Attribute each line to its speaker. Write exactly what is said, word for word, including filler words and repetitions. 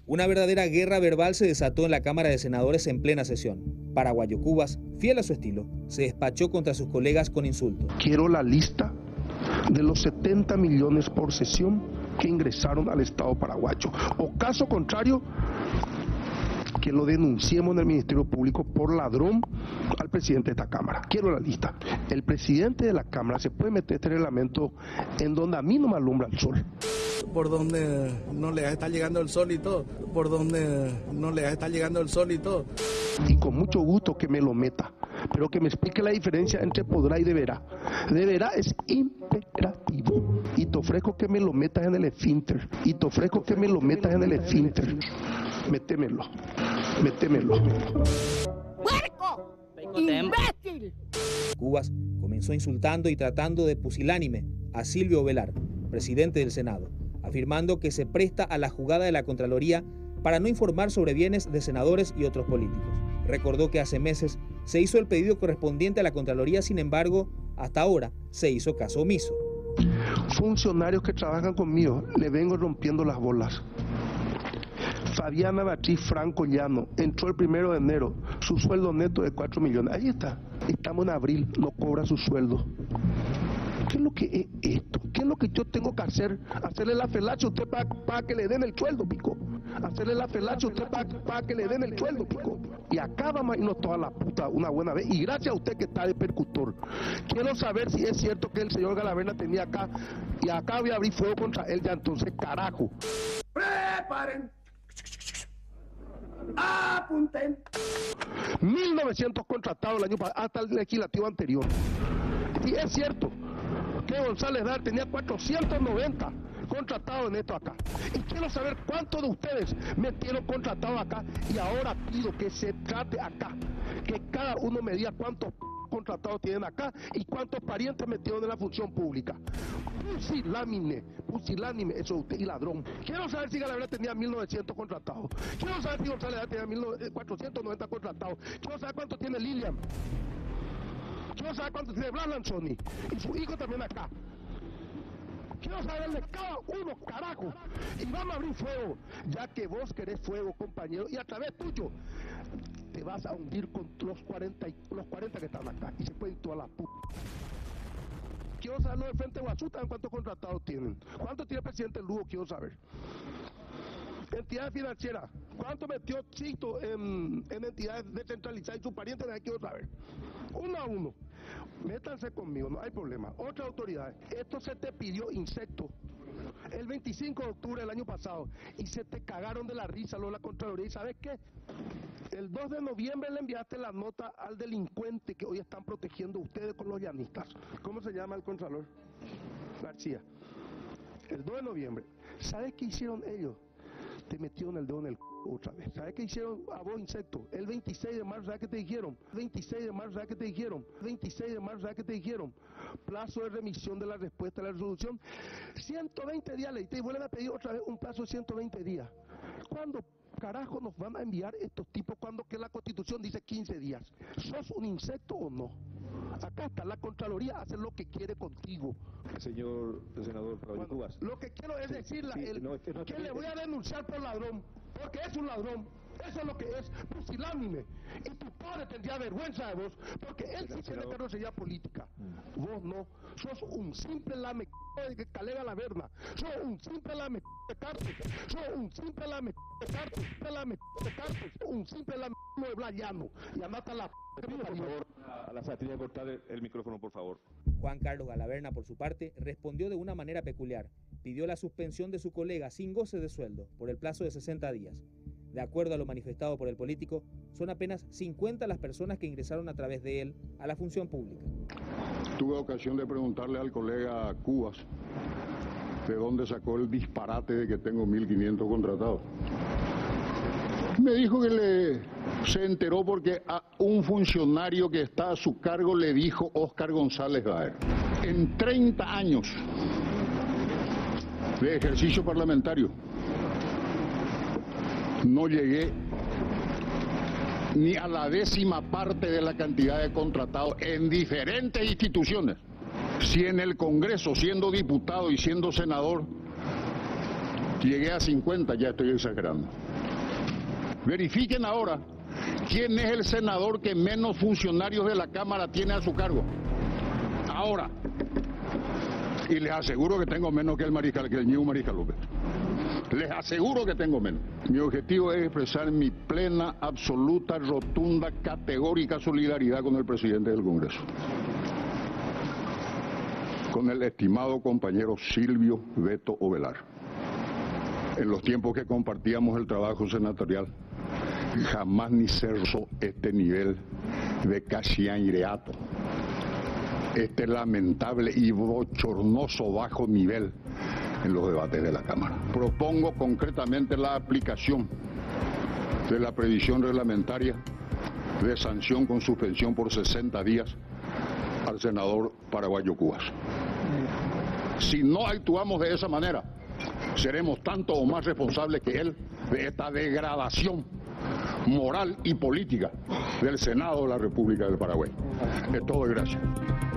Speaker 1: Una verdadera guerra verbal se desató en la Cámara de Senadores en plena sesión. Paraguayo Cubas, fiel a su estilo, se despachó contra sus colegas con insultos.
Speaker 2: Quiero la lista de los setenta millones por sesión que ingresaron al Estado paraguayo. O caso contrario, que lo denunciemos en el Ministerio Público por ladrón al presidente de esta Cámara. Quiero la lista. El presidente de la Cámara se puede meter este reglamento en donde a mí no me alumbra el sol.
Speaker 3: Por donde no le está llegando el sol y todo. Por donde no le está llegando el sol y todo.
Speaker 2: Y con mucho gusto que me lo meta, pero que me explique la diferencia entre podrá y deberá. Deberá es imperativo. Y te ofrezco que me lo metas en el esfínter. Y te ofrezco que me lo metas en el esfínter. Métemelo. Métemelo.
Speaker 4: ¡Puerco! ¡Imbécil!
Speaker 1: Cubas comenzó insultando y tratando de pusilánime a Silvio Velar, presidente del Senado, afirmando que se presta a la jugada de la Contraloría para no informar sobre bienes de senadores y otros políticos. Recordó que hace meses se hizo el pedido correspondiente a la Contraloría, sin embargo, hasta ahora se hizo caso omiso.
Speaker 2: Funcionarios que trabajan conmigo, le vengo rompiendo las bolas. Fabiana Beatriz Franco Llano entró el primero de enero, su sueldo neto de cuatro millones. Ahí está, estamos en abril, no cobra su sueldo. ¿Qué es lo que es esto? ¿Qué es lo que yo tengo que hacer? Hacerle la felacha a usted para, para que le den el sueldo, pico. Hacerle la felacha a usted para, para que le den el sueldo, pico. Y acá vamos a irnos toda la puta una buena vez. Y gracias a usted que está de percutor. Quiero saber si es cierto que el señor Galaverna tenía acá, y acá voy a abrir fuego contra él ya, entonces, carajo.
Speaker 4: ¡Preparen! ¡Apunten!
Speaker 2: mil novecientos contratados el año pasado, hasta el legislativo anterior. Y es cierto que González Dar tenía cuatrocientos noventa contratados en esto acá. Y quiero saber cuántos de ustedes metieron contratados acá, y ahora pido que se trate acá, que cada uno me diga cuántos contratados tienen acá y cuántos parientes metieron en la función pública. Pusilánime, pusilánime, eso usted, y ladrón. Quiero saber si Galaverna tenía mil novecientos contratados. Quiero saber si González Dar tenía cuatrocientos noventa contratados. Quiero saber cuánto tiene Lilian. Quiero saber cuánto tiene Blas Lanzoni. Y su hijo también acá. Quiero saber de cada uno, carajo. Y vamos a abrir fuego, ya que vos querés fuego, compañero, y a través tuyo te vas a hundir con los cuarenta, los cuarenta que están acá. Y se pueden toda la puta. Quiero saber los de Frente Guazú, también cuántos contratados tienen. ¿Cuánto tiene el presidente Lugo? Quiero saber. Entidades financieras, ¿cuánto metió Chito en, en entidades descentralizadas y sus parientes? Quiero saber. Uno a uno. Métanse conmigo, no hay problema. Otras autoridades, esto se te pidió insecto el veinticinco de octubre del año pasado y se te cagaron de la risa lo de la Contraloría. ¿Y sabes qué? El dos de noviembre le enviaste la nota al delincuente que hoy están protegiendo ustedes con los llanistas. ¿Cómo se llama el Contralor? García. El dos de noviembre. ¿Sabes qué hicieron ellos? Te metieron el dedo en el c*** otra vez. ¿Sabes qué hicieron a vos, insecto? El veintiséis de marzo, ¿sabes qué te dijeron? veintiséis de marzo, ¿sabes qué te dijeron? veintiséis de marzo, ¿sabes qué te dijeron? Plazo de remisión de la respuesta a la resolución. ciento veinte días le y vuelven a pedir otra vez un plazo de ciento veinte días. ¿Cuándo carajo nos van a enviar estos tipos cuando que la Constitución dice quince días? ¿Sos un insecto o no? Acá está, la Contraloría hace lo que quiere contigo.
Speaker 5: Señor senador Paraguayo
Speaker 2: Bueno,
Speaker 5: Cubas.
Speaker 2: lo que quiero es
Speaker 5: Sí,
Speaker 2: decirle
Speaker 5: sí,
Speaker 2: el,
Speaker 5: no, es que no
Speaker 2: que
Speaker 5: te-
Speaker 2: le voy a denunciar por ladrón, porque es un ladrón. Eso es lo que es, pusilánime. Y tu padre tendría vergüenza de vos, porque él sí tiene
Speaker 5: senador.
Speaker 2: carrocería política. Vos no. Sos un simple lame de Calega la Verna. Sos un simple lame de Cartes. Sos un simple lame de Cartes. Simple lame de Cartes. Un simple lame de Blayano. Y andate a la
Speaker 5: Te pido, por favor, a la sala tiene que cortar el, el micrófono, por favor.
Speaker 1: Juan Carlos Galaverna, por su parte, respondió de una manera peculiar. Pidió la suspensión de su colega sin goce de sueldo por el plazo de sesenta días. De acuerdo a lo manifestado por el político, son apenas cincuenta las personas que ingresaron a través de él a la función pública.
Speaker 6: Tuve ocasión de preguntarle al colega Cubas de dónde sacó el disparate de que tengo mil quinientos contratados. Me dijo que le, se enteró porque a un funcionario que está a su cargo le dijo Óscar González Gaer. En treinta años de ejercicio parlamentario no llegué ni a la décima parte de la cantidad de contratados en diferentes instituciones. Si en el Congreso, siendo diputado y siendo senador, Llegué a cincuenta, ya estoy exagerando. Verifiquen ahora quién es el senador que menos funcionarios de la Cámara tiene a su cargo. Ahora. Y les aseguro que tengo menos que el mariscal, que el Ñigo Mariscal López. Les aseguro que tengo menos. Mi objetivo es expresar mi plena, absoluta, rotunda, categórica solidaridad con el presidente del Congreso. Con el estimado compañero Silvio Beto Ovelar. En los tiempos que compartíamos el trabajo senatorial, jamás ni se rozó este nivel de cachianreato, este lamentable y bochornoso bajo nivel en los debates de la Cámara. Propongo concretamente la aplicación de la previsión reglamentaria de sanción con suspensión por sesenta días al senador paraguayo Cubas. Si no actuamos de esa manera, seremos tanto o más responsables que él de esta degradación moral y política del Senado de la República del Paraguay. Es todo y gracias.